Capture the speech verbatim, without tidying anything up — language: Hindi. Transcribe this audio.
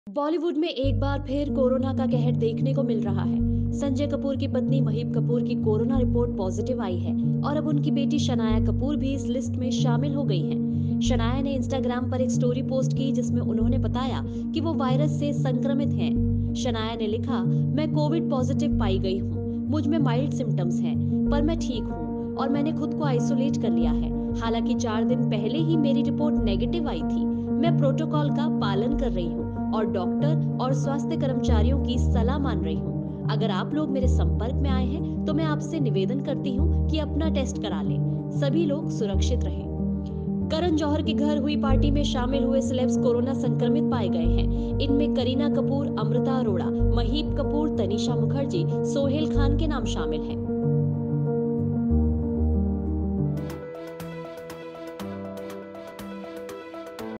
बॉलीवुड में एक बार फिर कोरोना का कहर देखने को मिल रहा है। संजय कपूर की पत्नी महीप कपूर की कोरोना रिपोर्ट पॉजिटिव आई है और अब उनकी बेटी शनाया कपूर भी इस लिस्ट में शामिल हो गई हैं। शनाया ने इंस्टाग्राम पर एक स्टोरी पोस्ट की जिसमें उन्होंने बताया कि वो वायरस से संक्रमित हैं। शनाया ने लिखा, मैं कोविड पॉजिटिव पाई गई हूँ। मुझ में माइल्ड सिम्टम्स हैं, पर मैं ठीक हूँ और मैंने खुद को आइसोलेट कर लिया है। हालांकि चार दिन पहले ही मेरी रिपोर्ट नेगेटिव आई थी। मैं प्रोटोकॉल का पालन कर रही हूँ और डॉक्टर और स्वास्थ्य कर्मचारियों की सलाह मान रही हूँ। अगर आप लोग मेरे संपर्क में आए हैं तो मैं आपसे निवेदन करती हूँ कि अपना टेस्ट करा लें। सभी लोग सुरक्षित रहें। करण जौहर के घर हुई पार्टी में शामिल हुए सेलेब्स कोरोना संक्रमित पाए गए हैं। इनमें करीना कपूर, अमृता अरोड़ा, महीप कपूर, तनीषा मुखर्जी, सोहेल खान के नाम शामिल हैं।